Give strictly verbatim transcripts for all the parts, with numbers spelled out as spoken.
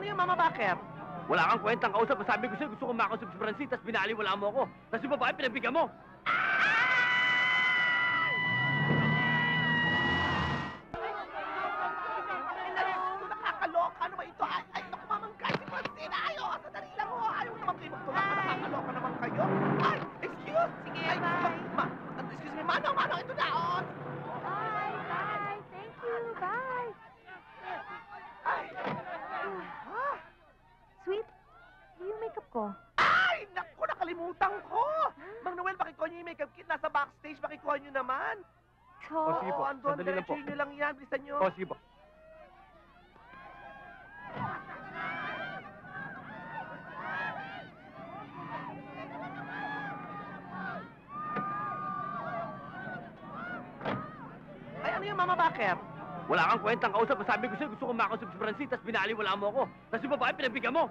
ano yung mama, bakit? Wala kang kwentang kausap. Sabi ko sa'yo, gusto ko makausap si Francine, tapos binaliwala mo ako. Tapos yung babae, pinagbigyan mo. Nakakaloka. Ano ba ito? Ay, ay, naku, mamangkay si Francine. Ayaw, sandali lang ho. Ayaw naman kayo magtulak. Nakakaloka naman kayo. Ay, excuse. Sige, ay, bye. Ma, ma, excuse me, Manong, Manong, ito na, oh. Bye, bye. Thank you. Bye. Ay, ha? Sweet, yung makeup ko. Ay, naku, nakalimutan ko. Mang Noel, pakikuha niyo yung makeup kit. Nasa backstage, pakikuha niyo naman. So, Oh, sige po. Oo, andun, Sandali lang po. diretsuhin niyo lang yan. Bilisan niyo. O, sige po. Ay, ano yung mama, bakit? Wala kang kwentang kausap. Sabi ko sa'yo, gusto ko makausap si Francine, tapos binaliwala mo ako. Tapos yung babae, pinagbigyan mo.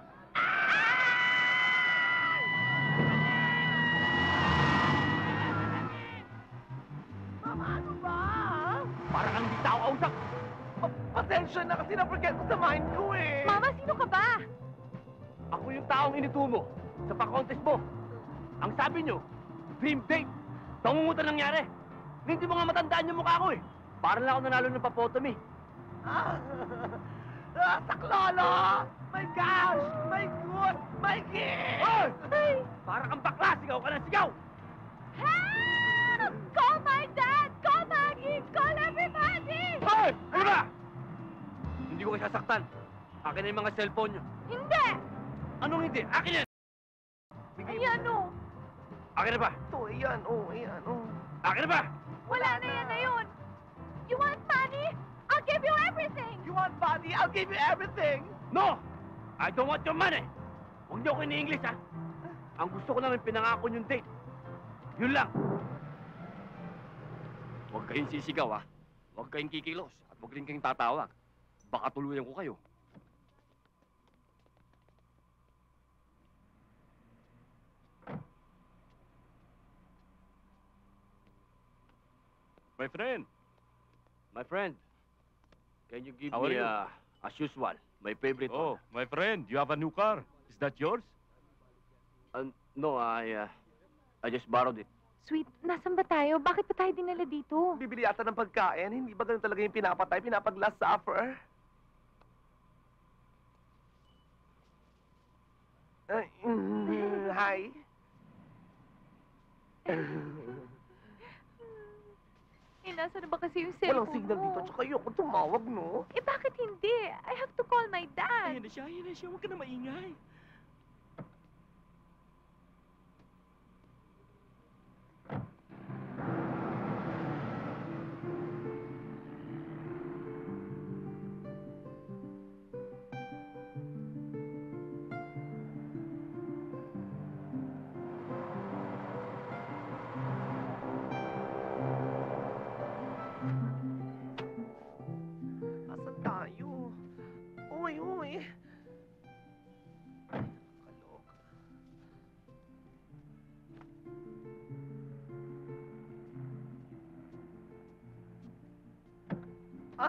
Mama, ano ba? Para kang hindi tao kausap. Pa pasensya na kasi na-forget ko sa mind ko eh. Mama, sino ka ba? Ako yung taong inito mo sa pa-contest mo. Ang sabi nyo, dream date. Tangungutan nangyari. Hindi mo nga matandaan yung mukha ko eh. Parang lang ako nanalo ng papotomi. Ah, ah, saklolo! My gosh! My good! My gift! Hoy! Ay! Para kang bakla, sigaw ka ng sigaw! Help! Call my dad! Call Maggie! Call everybody! Hoy! Ano ba? Hindi ko kayo sasaktan. Akin na yung mga cellphone nyo. Hindi! Anong hindi? Akin yan! Ayan o. Akin na ba? Ito, ayan, oh, ayan, oh. Akin na ba? Wala na yan na yun. You want money? I'll give you everything! You want money? I'll give you everything! No! I don't want your money! Huwag niyo ako ini-English, ha? Ang gusto ko namin pinangako yung date. Yun lang. Huwag kayong sisigaw, ha? Huwag kayong kikilos. At huwag rin kayong tatawag. Baka tuluyan ko kayo. My friend. My friend. Can you give How are me, you? uh, as usual, my favorite Oh, one? my friend, you have a new car. Is that yours? Uh, no, I, uh, I just borrowed it. Sweet, nasan ba tayo? Bakit pa tayo dinala dito? Bibili yata ng pagkain. Hindi ba ganun talaga yung pinapatay? Pinapag-last supper? Ay, mm, hi. Eh, nasa na ba kasi yung Walang cellphone signal mo? dito. Tsaka ayoko tumawag, no? Eh, bakit hindi? I have to call my dad. Ayan na siya, ayan na siya. Huwag ka na maingay. Asan tayo? Uy, uy. Ay, nakakaloka. Ah,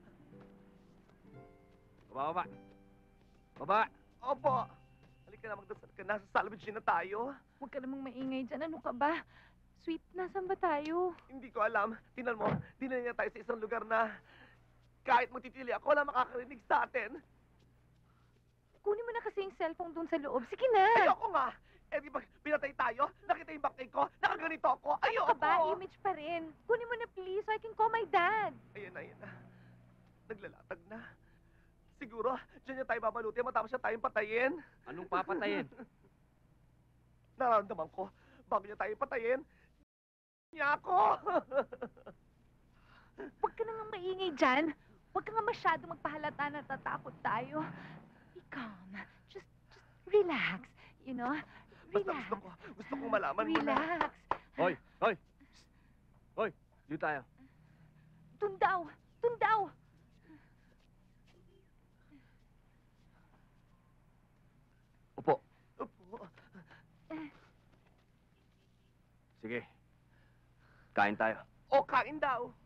Baba, baba. Baba. opo. Halika na, magdasal ka na. Sa salvage na tayo. Huwag ka namang maingay dyan. Ano ka ba? Sweet, nasan ba tayo? Hindi ko alam. Tingnan mo, dinala niya tayo sa isang lugar na kahit magtitili ako, wala makakarinig sa atin. Kunin mo na kasi yung cellphone dun sa loob. Sige na. Ayoko nga. Eh, di ba pinatay tayo? Nakita yung backay ko? Nakaganito ako? Ano Ayoko! ka ba? Image pa rin. Kunin mo na please so I can call my dad. Ayan na, ayan na. Naglalatag na. Siguro, dyan niya tayo babaluti matapos siya tayong patayin. Anong papatayin? Nararamdaman ko, bago niya tayo patayin, niya ako! Huwag ka nang maingay dyan. Huwag ka nga masyado magpahalata na natatakot tayo. Be calm. Just, just relax. You know? Basta Relax. gusto ko, gusto kong malaman mo na. Relax. Hoy, hoy. Hoy, dito tayo. Tundaw. Tundaw. Upo. Opo. Sige. Kain tayo. O, kain daw.